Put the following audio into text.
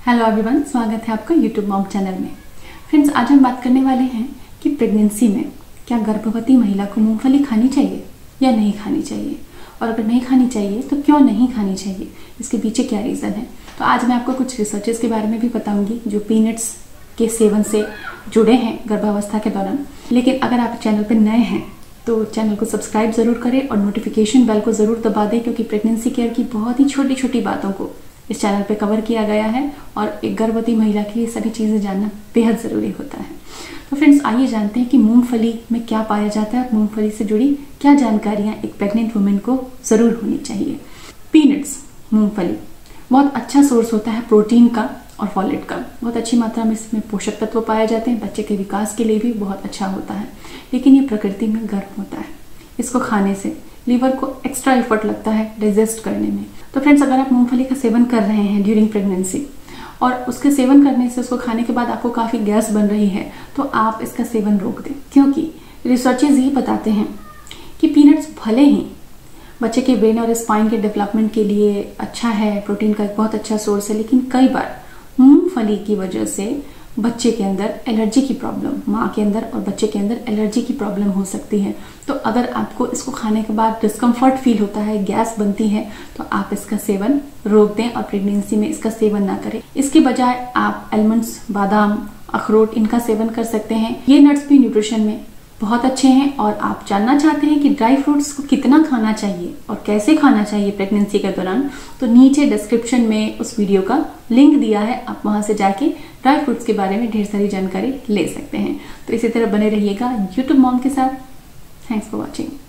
Hello everyone, स्वागत है आपका यूट्यूब मॉम चैनल में। फ्रेंड्स, आज हम बात करने वाले हैं कि प्रेगनेंसी में क्या गर्भवती महिला को मूंगफली खानी चाहिए या नहीं खानी चाहिए, और अगर नहीं खानी चाहिए तो क्यों नहीं खानी चाहिए, इसके पीछे क्या रीज़न है। तो आज मैं आपको कुछ रिसर्चेस के बारे में भी बताऊंगी जो पीनट्स के सेवन से जुड़े हैं गर्भावस्था के दौरान। लेकिन अगर आप चैनल पर नए हैं तो चैनल को सब्सक्राइब ज़रूर करें और नोटिफिकेशन बेल को ज़रूर दबा दें, क्योंकि प्रेगनेंसी केयर की बहुत ही छोटी छोटी बातों को इस चैनल पे कवर किया गया है और एक गर्भवती महिला के लिए सभी चीज़ें जानना बेहद ज़रूरी होता है। तो फ्रेंड्स, आइए जानते हैं कि मूंगफली में क्या पाया जाता है और मूंगफली से जुड़ी क्या जानकारियाँ एक प्रेग्नेंट वुमेन को ज़रूर होनी चाहिए। पीनट्स, मूंगफली बहुत अच्छा सोर्स होता है प्रोटीन का और फॉलेट का। बहुत अच्छी मात्रा में इसमें पोषक तत्व पाए जाते हैं, बच्चे के विकास के लिए भी बहुत अच्छा होता है। लेकिन ये प्रकृति में गर्म होता है, इसको खाने से लीवर को एक्स्ट्रा एफर्ट लगता है डाइजेस्ट करने में। तो फ्रेंड्स, अगर आप मूंगफली का सेवन कर रहे हैं ड्यूरिंग प्रेगनेंसी और उसके सेवन करने से, उसको खाने के बाद आपको काफ़ी गैस बन रही है, तो आप इसका सेवन रोक दें। क्योंकि रिसर्चेस ये बताते हैं कि पीनट्स भले ही बच्चे के ब्रेन और स्पाइन के डेवलपमेंट के लिए अच्छा है, प्रोटीन का एक बहुत अच्छा सोर्स है, लेकिन कई बार मूंगफली की वजह से बच्चे के अंदर एलर्जी की प्रॉब्लम, माँ के अंदर और बच्चे के अंदर एलर्जी की प्रॉब्लम हो सकती है। तो अगर आपको इसको खाने के बाद डिस्कम्फर्ट फील होता है, गैस बनती है, तो आप इसका सेवन रोक दें और प्रेगनेंसी में इसका सेवन ना करें। इसके बजाय आप आलमंड्स, बादाम, अखरोट इनका सेवन कर सकते हैं। ये नट्स भी न्यूट्रिशन में बहुत अच्छे हैं। और आप जानना चाहते हैं कि ड्राई फ्रूट्स को कितना खाना चाहिए और कैसे खाना चाहिए प्रेगनेंसी के दौरान, तो नीचे डिस्क्रिप्शन में उस वीडियो का लिंक दिया है, आप वहां से जाके ड्राई फ्रूट्स के बारे में ढेर सारी जानकारी ले सकते हैं। तो इसी तरह बने रहिएगा यूट्यूब मॉम के साथ। Thanks for watching.